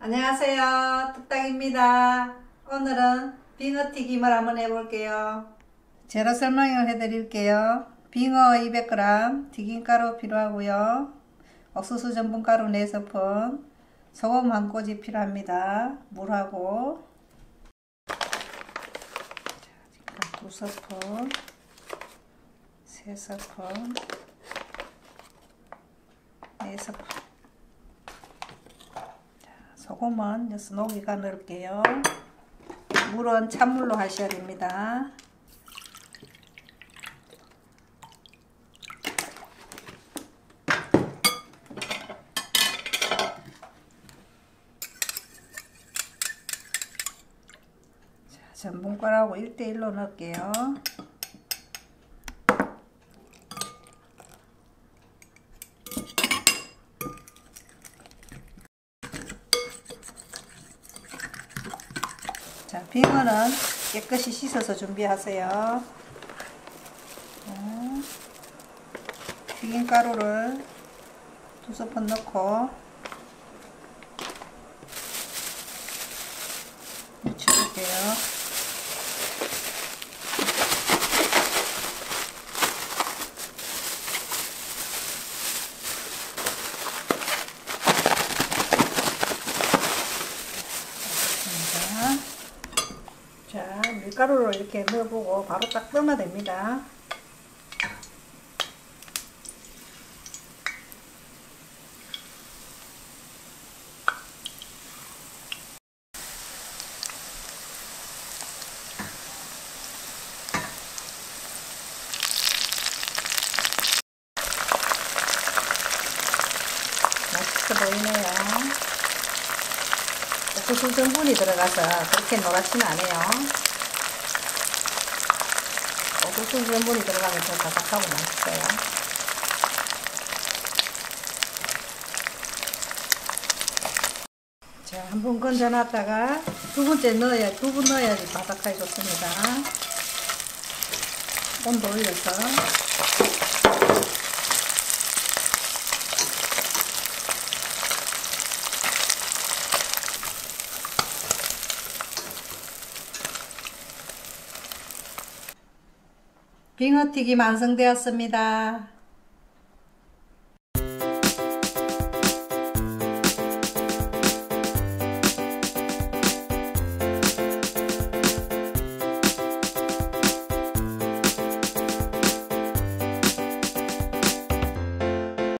안녕하세요, 뚝딱입니다. 오늘은 빙어튀김을 한번 해볼게요. 재료 설명을 해드릴게요. 빙어 200g, 튀김가루 필요하고요. 옥수수 전분가루 4스푼, 소금 한 꼬집 필요합니다. 물하고 2스푼, 3스푼, 4스푼. 소금은 여기서 녹이가 넣을게요. 물은 찬물로 하셔야 됩니다. 자, 전분가루하고 1:1로 넣을게요. 자, 빙어는 깨끗이 씻어서 준비하세요. 튀김가루를 2스푼 넣고 묻혀줄게요. 자, 밀가루를 이렇게 넣어보고 바로 딱 뜨면 됩니다. 맛있어 보이네요. 옥수수 전분이 들어가서 그렇게 노랗지는 않아요. 옥수수 전분이 들어가면 더 바삭하고 맛있어요. 자, 한 번 건져놨다가 두 번 넣어야지 바삭하게 좋습니다. 온도 올려서 빙어튀김 완성되었습니다.